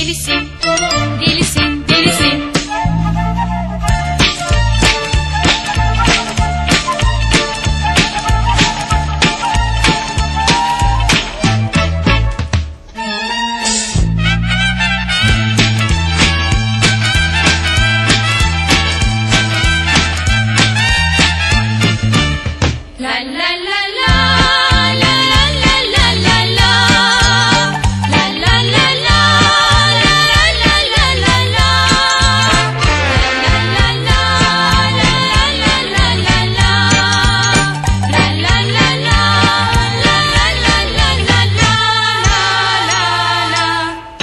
delisin, delisin, delisin. La la la la, la la la la la la, la la la la, la la la la la, la la la la, la la la la la, la la la la, la la la.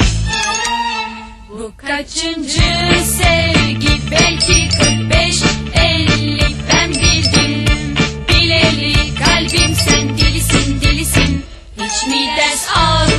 Bu kaçıncı sevgi, belki 45, 50 ben bildim. Bileli kalbim sen delisin, delisin. Hiç mi ders al?